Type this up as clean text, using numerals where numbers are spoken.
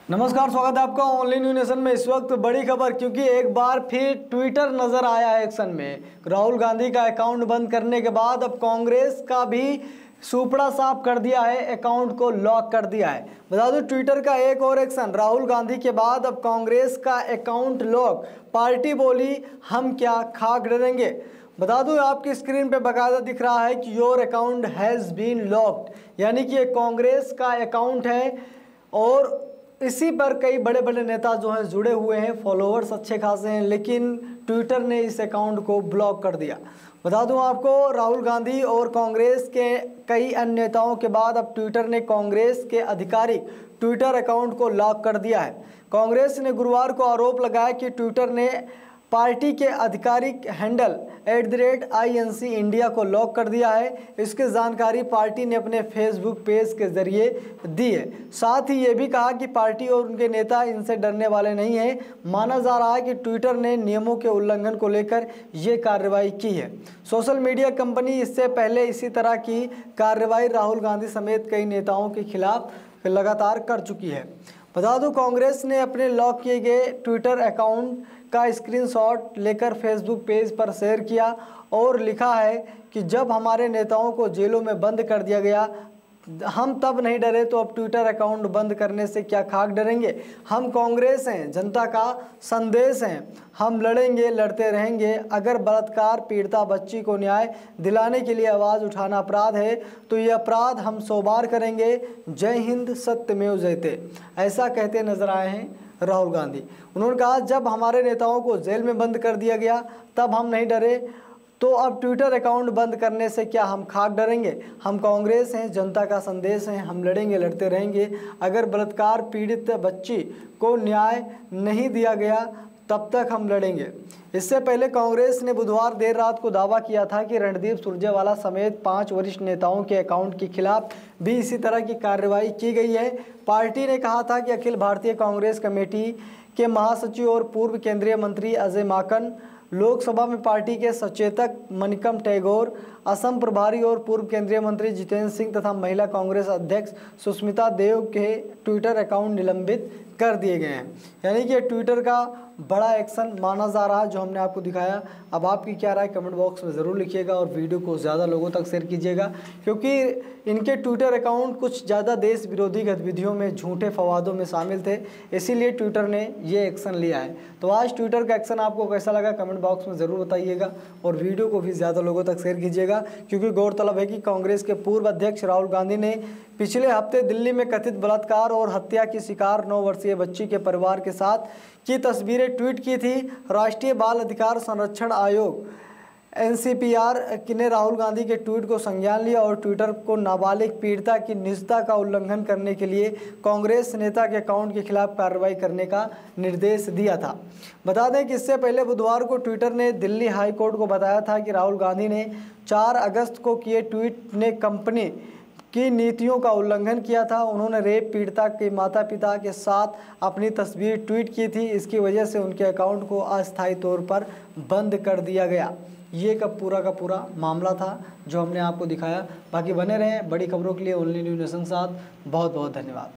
नमस्कार, स्वागत है आपका ओनली न्यू नेशन में। इस वक्त बड़ी खबर, क्योंकि एक बार फिर ट्विटर नजर आया है एक्शन में। राहुल गांधी का अकाउंट बंद करने के बाद अब कांग्रेस का भी सुपड़ा साफ कर दिया है, अकाउंट को लॉक कर दिया है। बता दूं, ट्विटर का एक और एक्शन, राहुल गांधी के बाद अब कांग्रेस का अकाउंट लॉक। पार्टी बोली हम क्या खाक डरेंगे। बता दूं, आपकी स्क्रीन पे बकायदा दिख रहा है कि your account has been locked, यानी कि ये कांग्रेस का अकाउंट है और इसी पर कई बड़े बड़े नेता जो हैं जुड़े हुए हैं, फॉलोअर्स अच्छे खासे हैं, लेकिन ट्विटर ने इस अकाउंट को ब्लॉक कर दिया। बता दूं आपको, राहुल गांधी और कांग्रेस के कई अन्य नेताओं के बाद अब ट्विटर ने कांग्रेस के आधिकारिक ट्विटर अकाउंट को लॉक कर दिया है। कांग्रेस ने गुरुवार को आरोप लगाया कि ट्विटर ने पार्टी के आधिकारिक हैंडल @INC इंडिया को लॉक कर दिया है। इसकी जानकारी पार्टी ने अपने फेसबुक पेज के जरिए दी है। साथ ही ये भी कहा कि पार्टी और उनके नेता इनसे डरने वाले नहीं हैं। माना जा रहा है कि ट्विटर ने नियमों के उल्लंघन को लेकर ये कार्रवाई की है। सोशल मीडिया कंपनी इससे पहले इसी तरह की कार्रवाई राहुल गांधी समेत कई नेताओं के खिलाफ लगातार कर चुकी है। बता दूं, कांग्रेस ने अपने लॉक किए गए ट्विटर अकाउंट का स्क्रीनशॉट लेकर फेसबुक पेज पर शेयर किया और लिखा है कि जब हमारे नेताओं को जेलों में बंद कर दिया गया, हम तब नहीं डरे तो अब ट्विटर अकाउंट बंद करने से क्या खाक डरेंगे। हम कांग्रेस हैं, जनता का संदेश हैं, हम लड़ेंगे, लड़ते रहेंगे। अगर बलात्कार पीड़िता बच्ची को न्याय दिलाने के लिए आवाज़ उठाना अपराध है तो ये अपराध हम 100 बार करेंगे। जय हिंद, सत्यमेव जयते, ऐसा कहते नजर आए हैं राहुल गांधी। उन्होंने कहा, जब हमारे नेताओं को जेल में बंद कर दिया गया तब हम नहीं डरे, तो अब ट्विटर अकाउंट बंद करने से क्या हम खाक डरेंगे। हम कांग्रेस हैं, जनता का संदेश हैं, हम लड़ेंगे, लड़ते रहेंगे। अगर बलात्कार पीड़ित बच्ची को न्याय नहीं दिया गया तब तक हम लड़ेंगे। इससे पहले कांग्रेस ने बुधवार देर रात को दावा किया था कि रणदीप सुरजेवाला समेत 5 वरिष्ठ नेताओं के अकाउंट के खिलाफ भी इसी तरह की कार्रवाई की गई है। पार्टी ने कहा था कि अखिल भारतीय कांग्रेस कमेटी के महासचिव और पूर्व केंद्रीय मंत्री अजय माकन, लोकसभा में पार्टी के सचेतक मनिकम टैगोर, असम प्रभारी और पूर्व केंद्रीय मंत्री जितेंद्र सिंह तथा महिला कांग्रेस अध्यक्ष सुष्मिता देव के ट्विटर अकाउंट निलंबित कर दिए गए हैं। यानी कि ट्विटर का बड़ा एक्शन माना जा रहा है जो हमने आपको दिखाया। अब आपकी क्या राय कमेंट बॉक्स में ज़रूर लिखिएगा और वीडियो को ज़्यादा लोगों तक शेयर कीजिएगा, क्योंकि इनके ट्विटर अकाउंट कुछ ज़्यादा देश विरोधी गतिविधियों में, झूठे फवादों में शामिल थे, इसीलिए ट्विटर ने ये एक्शन लिया है। तो आज ट्विटर का एक्शन आपको कैसा लगा कमेंट बॉक्स में ज़रूर बताइएगा और वीडियो को भी ज़्यादा लोगों तक शेयर कीजिएगा, क्योंकि गौरतलब है कि कांग्रेस के पूर्व अध्यक्ष राहुल गांधी ने पिछले हफ्ते दिल्ली में कथित बलात्कार और हत्या की शिकार 9 वर्षीय बच्ची के परिवार के साथ की तस्वीरें ट्वीट की थी। राष्ट्रीय बाल अधिकार संरक्षण आयोग NCPR ने राहुल गांधी के ट्वीट को संज्ञान लिया और ट्विटर को नाबालिग पीड़िता की निजता का उल्लंघन करने के लिए कांग्रेस नेता के अकाउंट के खिलाफ कार्रवाई करने का निर्देश दिया था। बता दें कि इससे पहले बुधवार को ट्विटर ने दिल्ली हाई कोर्ट को बताया था कि राहुल गांधी ने 4 अगस्त को किए ट्वीट ने कंपनी की नीतियों का उल्लंघन किया था। उन्होंने रेप पीड़िता के माता पिता के साथ अपनी तस्वीर ट्वीट की थी। इसकी वजह से उनके अकाउंट को अस्थायी तौर पर बंद कर दिया गया। ये का पूरा मामला था जो हमने आपको दिखाया। बाकी बने रहें बड़ी खबरों के लिए ओनली न्यू नेशन के साथ। बहुत बहुत धन्यवाद।